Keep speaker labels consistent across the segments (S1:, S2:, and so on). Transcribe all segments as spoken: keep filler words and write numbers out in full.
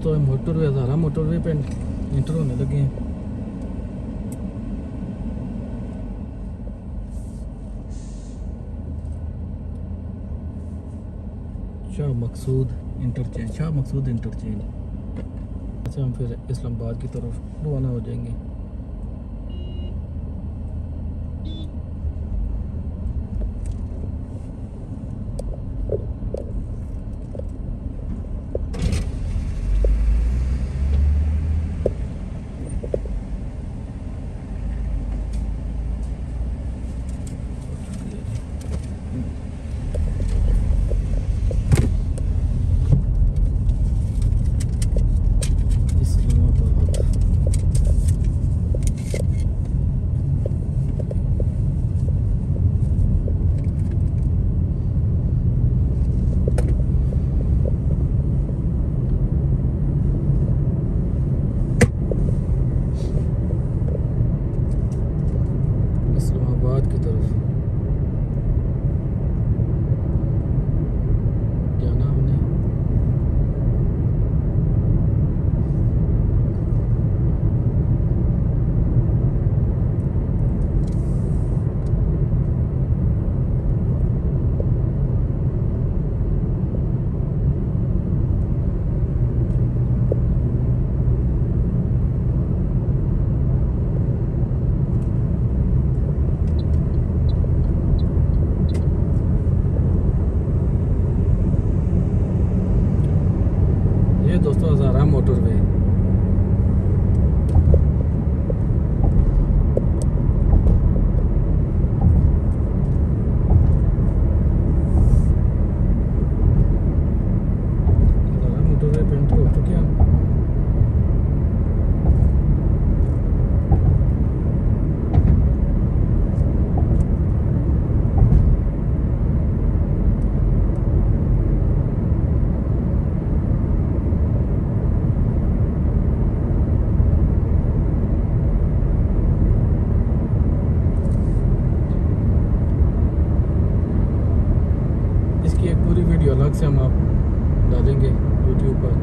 S1: दोस्तों motorway Hazara motorway पे enter होने लगे हैं। शाह मकसूद इंटरचेंज शाह मकसूद इंटरचेंज ऐसे हम फिर इस्लामाबाद की तरफ रवाना हो जाएंगे। की तरफ जाना हमने। दोस्तों हज़ारा मोटरवे हज़ारा मोटरवे पे एंटर हो चुके हैं। एक पूरी वीडियो अलग से हम आप डालेंगे यूट्यूब पर।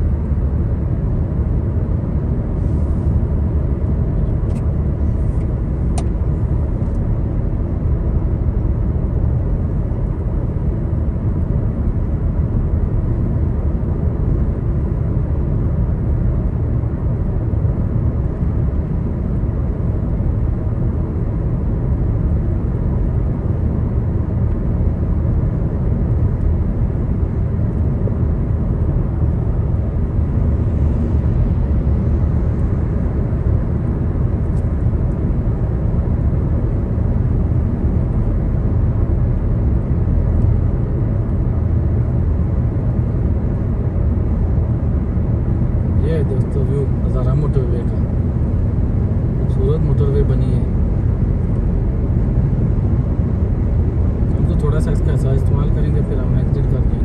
S1: दोस्तों व्यू हज़ारा मोटरवे का खूबसूरत मोटरवे बनी है। हम तो थोड़ा सा इसका ऐसा इस्तेमाल करेंगे फिर हम एग्जिट कर देंगे।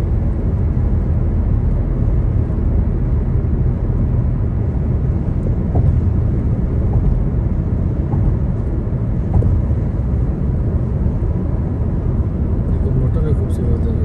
S1: देखो मोटरवे खूबसूरत है।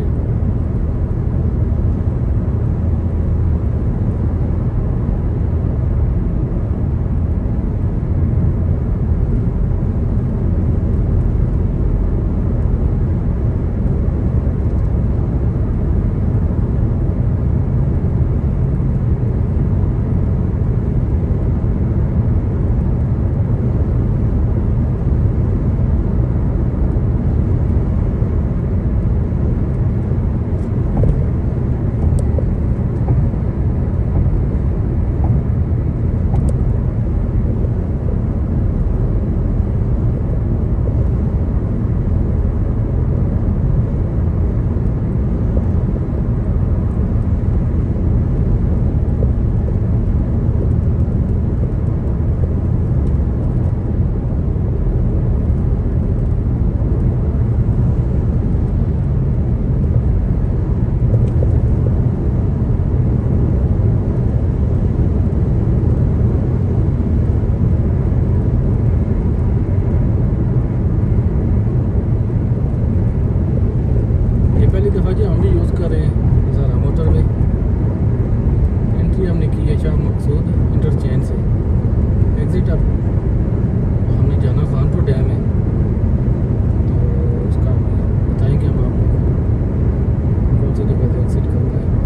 S1: एग्ज़िट अब हमने जाना खानपुर डैम है, तो उसका बताएंगे हम आपको कौन सी जगह से एग्ज़िट करना है।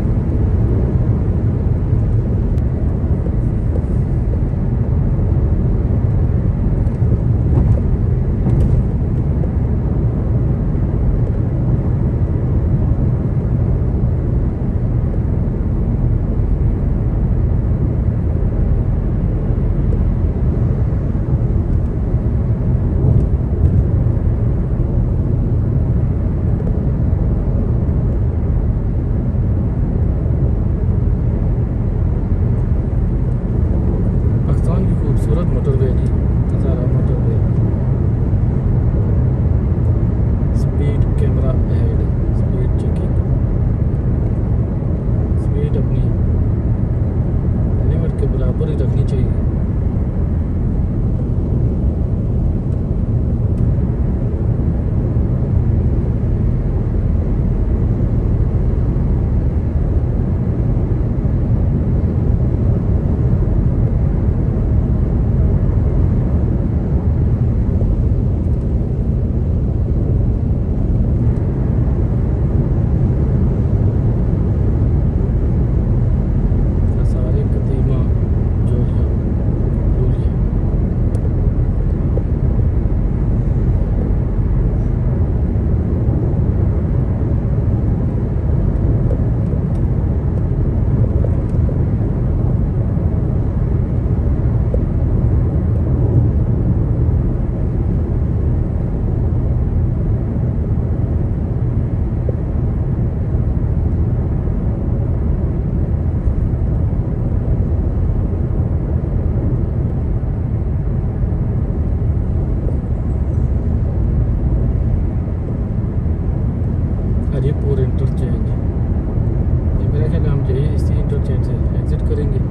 S1: खूबसूरत मोटरवे जी, Hazara motorway. Speed camera head, speed checking, speed अपनी लिमिट के बराबर ही रखनी चाहिए। हरीपुर इंटरचेंज, ये मेरा ख्याल हम यही इसी इंटरचेंज से एग्ज़िट करेंगे।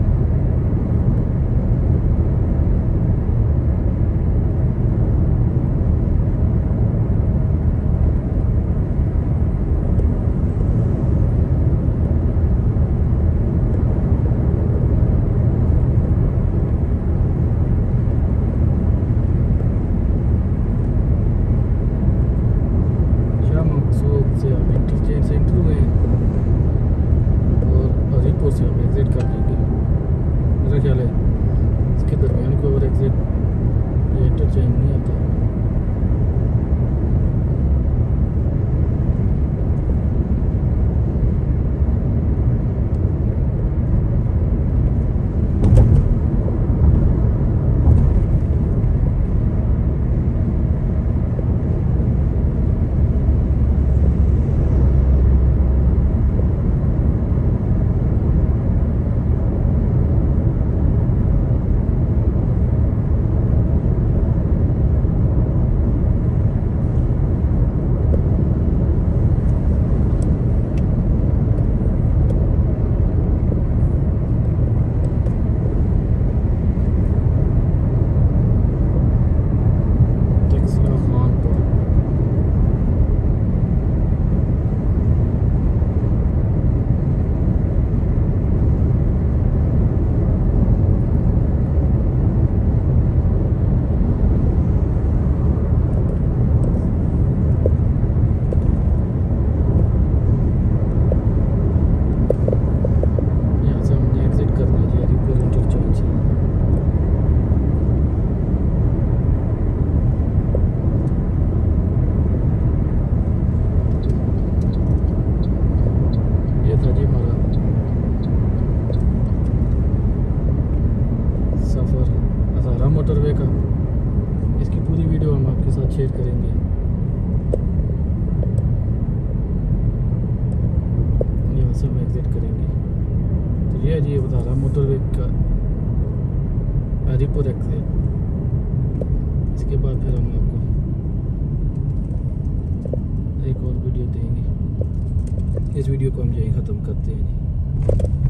S1: से हम इंटरचेंज से इंटर हुए और हरीपुर से हम एग्ज़िट कर देंगे। मेरा ख्याल है इसके दरमियान कोई और एग्ज़िट या इंटरचेंज नहीं आता। मोटरवे का, इसकी पूरी वीडियो हम आपके साथ शेयर करेंगे। यहाँ से हम एग्ज़िट करेंगे, तो ये जी ये बता रहा मोटरवे का हरीपुर एग्ज़िट। इसके बाद फिर हम आपको एक और वीडियो देंगे। इस वीडियो को हम यही ख़त्म करते हैं जी।